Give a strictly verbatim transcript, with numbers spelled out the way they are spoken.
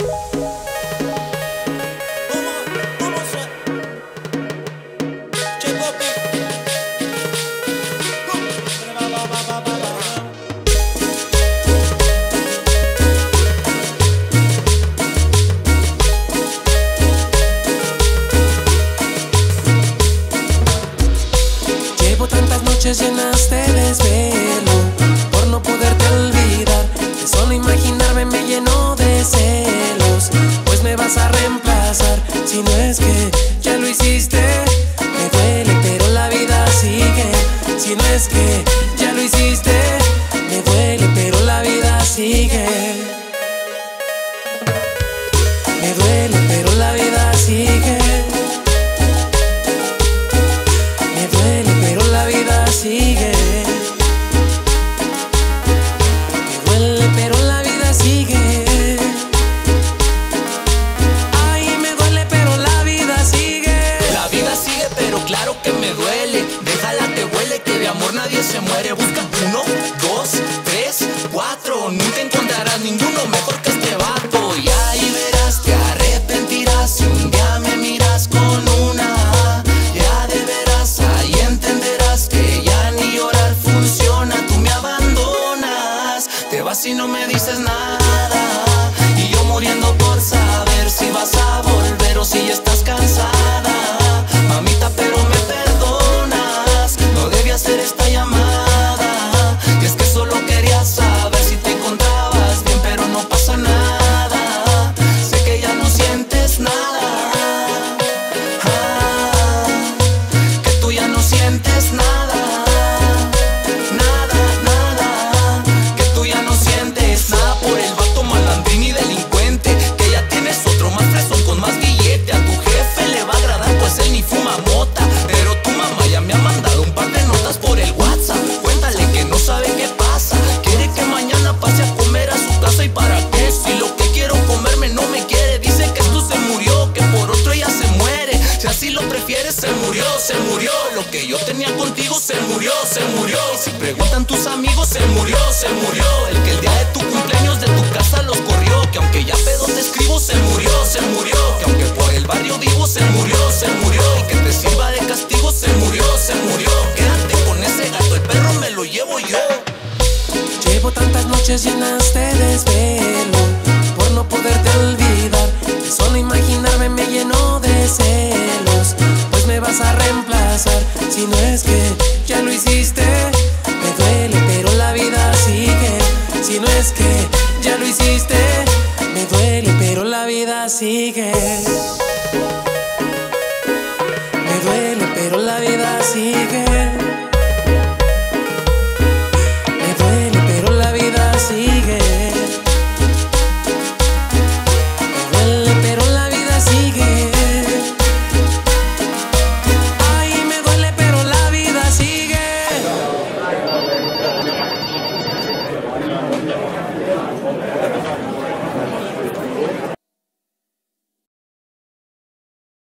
Tantas noches llenas de desvelo por no poderte olvidar, de solo imaginarme me lleno de celos, pues me vas a reemplazar. Si no es que ya lo hiciste, me duele pero la vida sigue. Si no es que ya lo hiciste, me duele pero la vida sigue. Me duele pero la vida sigue. Sigue. Me duele pero la vida sigue. Ay, me duele pero la vida sigue. La vida sigue pero claro que me duele. Déjala que huele, que de amor nadie se muere. Busca uno, dos, tres, cuatro. Nunca encontrarás ninguno mejor que este vato. Y ahí verás, te arrepentirás si un día me miras con una. Ya de veras, ahí entenderás que ya ni llorar funciona. Tú me abandonas, te vas y no me dices nada. Y yo muriendo por saber si vas a volver o si ya estás cansada. Mamita, pero me perdonas, no debía hacer esta llamada. Y es que solo quería saber si te encontrabas bien, pero no pasa nada. Sé que ya no sientes nada. Ah, que tú ya no sientes nada. Nada, nada. Que tú ya no sientes nada por el vato malandrín y delincuente. Que ya tienes otro más fresón con más billete. A tu jefe le va a agradar pues él ni fuma mota. Pero tu mamá ya me ha mandado un par de notas por el WhatsApp. Cuéntale que no sabe qué pasa. Quiere que mañana pase a comer a su casa. ¿Y para qué? Si lo que quiero comerme no me quiere. Dice que esto se murió, que por otro ella se muere. Si así lo prefieres, se murió, se murió. Lo que yo tenía contigo se murió, se murió. Y si preguntan tus amigos, se murió, se murió. El que el día de tu cumpleaños de tu casa los corrió. Que aunque ya pedo te escribo, se murió, se murió. Que aunque por el barrio vivo, se murió, se murió. Y que te sirva de castigo, se murió, se murió. Quédate con ese gato, el perro me lo llevo yo. Llevo tantas noches llenas de desvelo por no poderte olvidar, de solo imaginarme me lleno de celos, pues me vas a reemplazar. Si no es que ya lo hiciste, me duele pero la vida sigue. Si no es que ya lo hiciste, me duele pero la vida sigue.